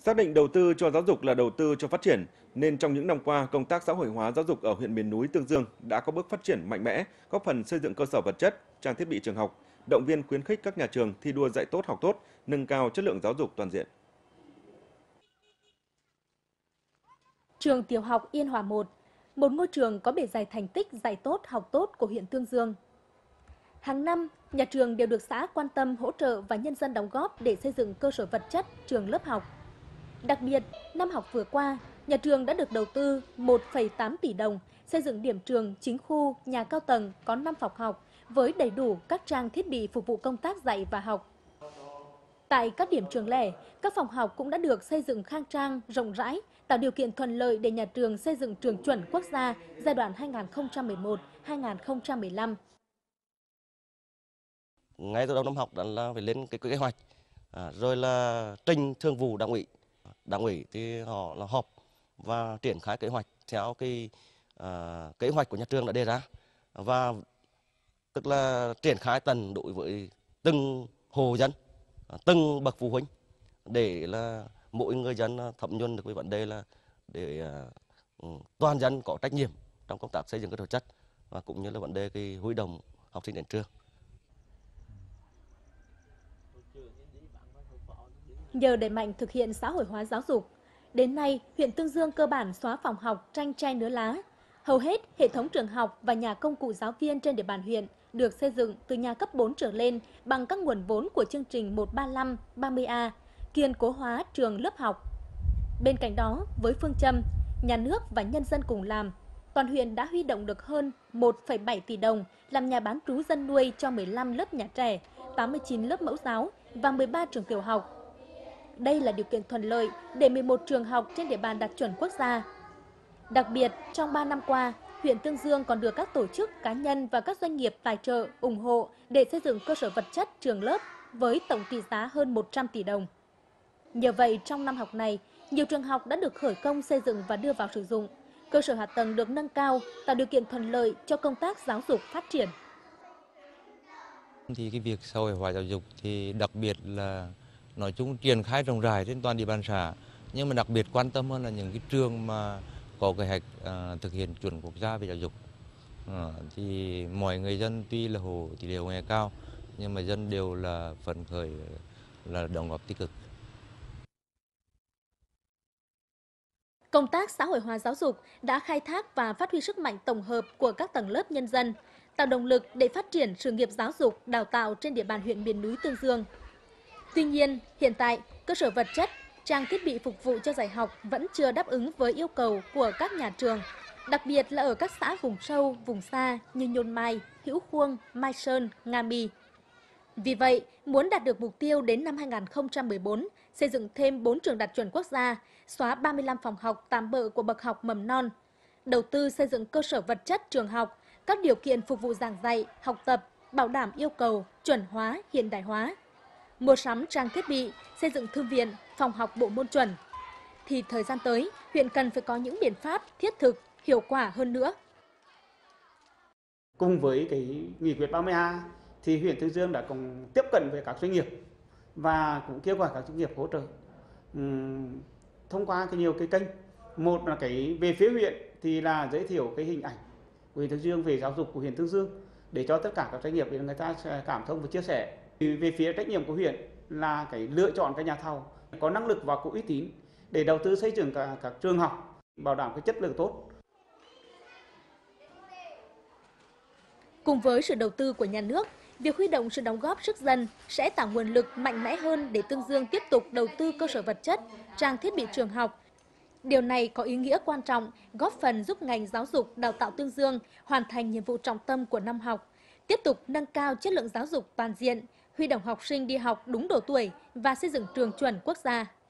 Xác định đầu tư cho giáo dục là đầu tư cho phát triển, nên trong những năm qua, công tác xã hội hóa giáo dục ở huyện miền núi Tương Dương đã có bước phát triển mạnh mẽ, góp phần xây dựng cơ sở vật chất, trang thiết bị trường học, động viên khuyến khích các nhà trường thi đua dạy tốt học tốt, nâng cao chất lượng giáo dục toàn diện. Trường tiểu học Yên Hòa 1, một ngôi trường có bề dày thành tích dạy tốt học tốt của huyện Tương Dương. Hàng năm, nhà trường đều được xã quan tâm hỗ trợ và nhân dân đóng góp để xây dựng cơ sở vật chất, trường lớp học. Đặc biệt, năm học vừa qua, nhà trường đã được đầu tư 1,8 tỷ đồng xây dựng điểm trường chính khu, nhà cao tầng có 5 phòng học với đầy đủ các trang thiết bị phục vụ công tác dạy và học. Tại các điểm trường lẻ, các phòng học cũng đã được xây dựng khang trang, rộng rãi, tạo điều kiện thuận lợi để nhà trường xây dựng trường chuẩn quốc gia giai đoạn 2011-2015. Ngay từ đầu năm học đã là phải lên cái kế hoạch, rồi là trình thường vụ đảng ủy. Đảng ủy thì họ là họp và triển khai kế hoạch theo cái kế hoạch của nhà trường đã đề ra, và tức là triển khai tận đối với từng hộ dân, từng bậc phụ huynh, để là mỗi người dân thấm nhuần được cái vấn đề là để toàn dân có trách nhiệm trong công tác xây dựng cơ sở chất, và cũng như là vấn đề cái huy động học sinh đến trường. Nhờ đẩy mạnh thực hiện xã hội hóa giáo dục, đến nay huyện Tương Dương cơ bản xóa phòng học tranh tre nứa lá. Hầu hết hệ thống trường học và nhà công cụ giáo viên trên địa bàn huyện được xây dựng từ nhà cấp 4 trở lên bằng các nguồn vốn của chương trình 135, 30A, kiên cố hóa trường lớp học. Bên cạnh đó, với phương châm nhà nước và nhân dân cùng làm, toàn huyện đã huy động được hơn 1,7 tỷ đồng làm nhà bán trú dân nuôi cho 15 lớp nhà trẻ, 89 lớp mẫu giáo và 13 trường tiểu học. Đây là điều kiện thuận lợi để 11 trường học trên địa bàn đạt chuẩn quốc gia. Đặc biệt, trong 3 năm qua, huyện Tương Dương còn được các tổ chức, cá nhân và các doanh nghiệp tài trợ, ủng hộ để xây dựng cơ sở vật chất trường lớp với tổng trị giá hơn 100 tỷ đồng. Nhờ vậy, trong năm học này, nhiều trường học đã được khởi công xây dựng và đưa vào sử dụng. Cơ sở hạ tầng được nâng cao, tạo điều kiện thuận lợi cho công tác giáo dục phát triển. Thì cái việc xã hội hóa giáo dục thì đặc biệt là nói chung triển khai rộng rãi trên toàn địa bàn xã, nhưng mà đặc biệt quan tâm hơn là những cái trường mà có kế hoạch thực hiện chuẩn quốc gia về giáo dục. Thì mọi người dân tuy là hộ tỷ lệ hộ nghèo cao, nhưng mà dân đều là phấn khởi, là đóng góp tích cực. Công tác xã hội hóa giáo dục đã khai thác và phát huy sức mạnh tổng hợp của các tầng lớp nhân dân, tạo động lực để phát triển sự nghiệp giáo dục, đào tạo trên địa bàn huyện miền núi Tương Dương. Tuy nhiên, hiện tại, cơ sở vật chất, trang thiết bị phục vụ cho dạy học vẫn chưa đáp ứng với yêu cầu của các nhà trường, đặc biệt là ở các xã vùng sâu, vùng xa như Nhôn Mai, Hữu Khuông, Mai Sơn, Nga My. Vì vậy, muốn đạt được mục tiêu đến năm 2014, xây dựng thêm 4 trường đạt chuẩn quốc gia, xóa 35 phòng học tạm bợ của bậc học mầm non, đầu tư xây dựng cơ sở vật chất trường học, các điều kiện phục vụ giảng dạy, học tập, bảo đảm yêu cầu, chuẩn hóa, hiện đại hóa, mua sắm trang thiết bị, xây dựng thư viện, phòng học bộ môn chuẩn, thì thời gian tới, huyện cần phải có những biện pháp thiết thực, hiệu quả hơn nữa. Cùng với cái nghị quyết 30A thì huyện Tương Dương đã cùng tiếp cận với các doanh nghiệp và cũng kêu gọi các doanh nghiệp hỗ trợ thông qua nhiều cái kênh. Một là cái về phía huyện thì là giới thiệu cái hình ảnh của huyện Tương Dương về giáo dục của huyện Tương Dương để cho tất cả các doanh nghiệp để người ta cảm thông và chia sẻ. Về phía trách nhiệm của huyện là cái lựa chọn các nhà thầu có năng lực và có uy tín để đầu tư xây dựng các trường học bảo đảm cái chất lượng tốt. Cùng với sự đầu tư của nhà nước, việc huy động sự đóng góp sức dân sẽ tạo nguồn lực mạnh mẽ hơn để Tương Dương tiếp tục đầu tư cơ sở vật chất, trang thiết bị trường học. Điều này có ý nghĩa quan trọng, góp phần giúp ngành giáo dục đào tạo Tương Dương hoàn thành nhiệm vụ trọng tâm của năm học, tiếp tục nâng cao chất lượng giáo dục toàn diện, huy động học sinh đi học đúng độ tuổi và xây dựng trường chuẩn quốc gia.